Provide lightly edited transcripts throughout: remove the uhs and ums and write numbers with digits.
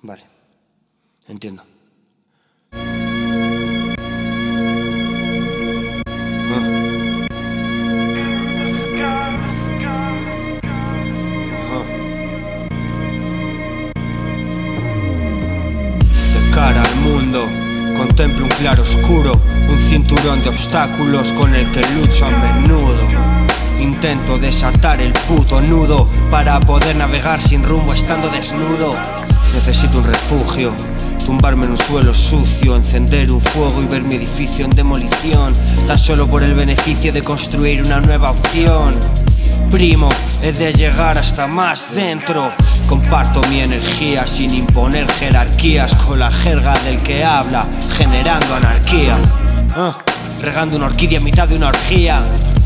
Vale, entiendo. De cara al mundo, contemplo un claro oscuro, un cinturón de obstáculos con el que lucho a menudo. Intento desatar el puto nudo para poder navegar sin rumbo estando desnudo. Necesito un refugio, tumbarme en un suelo sucio, encender un fuego y ver mi edificio en demolición, tan solo por el beneficio de construir una nueva opción. Primo, he de llegar hasta más dentro. Comparto mi energía sin imponer jerarquías, con la jerga del que habla, generando anarquía. Regando una orquídea a mitad de una orgía.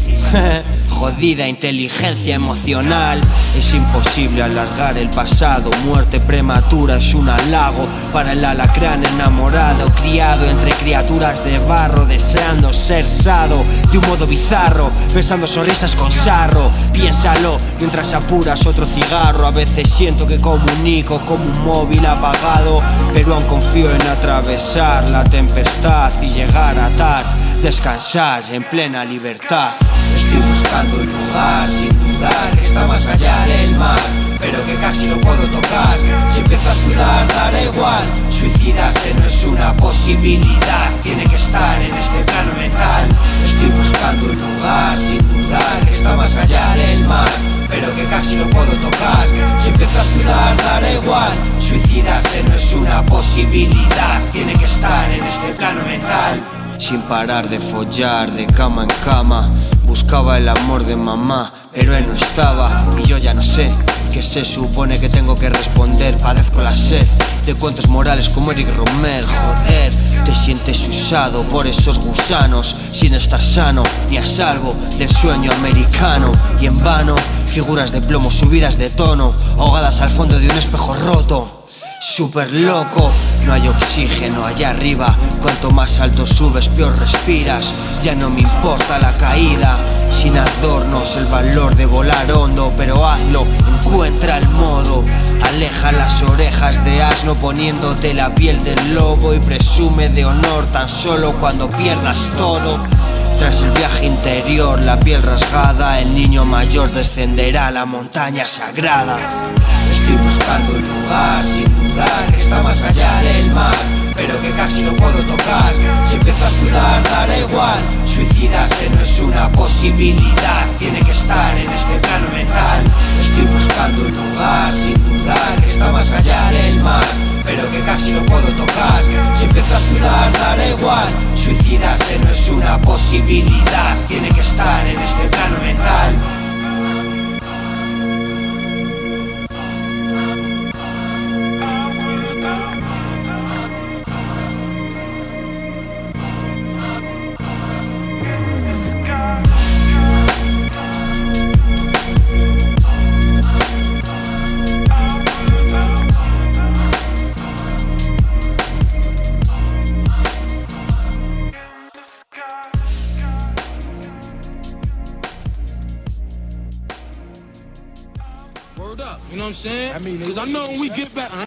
Jodida inteligencia emocional. Es imposible alargar el pasado. Muerte prematura es un halago para el alacrán enamorado, criado entre criaturas de barro, deseando ser sado de un modo bizarro, besando sonrisas con sarro. Piénsalo mientras apuras otro cigarro. A veces siento que comunico como un móvil apagado, pero aún confío en atravesar la tempestad y llegar a atar, descansar en plena libertad. Estoy buscando un lugar, sin dudar, que está más allá del mar, pero que casi no puedo tocar. Si empiezo a sudar, dará igual. Suicidarse no es una posibilidad, tiene que estar en este plano mental. Estoy buscando un lugar, sin dudar, que está más allá del mar, pero que casi no puedo tocar. Si empiezo a sudar, dará igual. Suicidarse no es una posibilidad, tiene que estar en este plano mental. Sin parar de follar, de cama en cama, buscaba el amor de mamá, pero él no estaba. Y yo ya no sé qué se supone que tengo que responder. Padezco la sed de cuentos morales como Eric Romer. Joder, te sientes usado por esos gusanos, sin estar sano ni a salvo del sueño americano. Y en vano, figuras de plomo subidas de tono, ahogadas al fondo de un espejo roto. Súper loco, no hay oxígeno allá arriba. Cuanto más alto subes, peor respiras. Ya no me importa la caída, sin adornos, el valor de volar hondo. Pero hazlo, encuentra el modo. Aleja las orejas de asno poniéndote la piel del lobo, y presume de honor tan solo cuando pierdas todo. Tras el viaje interior, la piel rasgada, el niño mayor descenderá a la montaña sagrada. Estoy buscando un lugar, sin dudar, que está más allá del mar, pero que casi no puedo tocar. Si empiezo a sudar, dará igual. Suicidarse no es una posibilidad, tiene que estar en este plano mental. Estoy buscando un lugar, sin dudar, que está más allá del mar, pero que casi no puedo tocar. Si empiezo a sudar, dará igual. Suicidarse no es una posibilidad, tiene que estar en este plano mental. Word up, you know what I'm saying? I mean, because I know when we get back.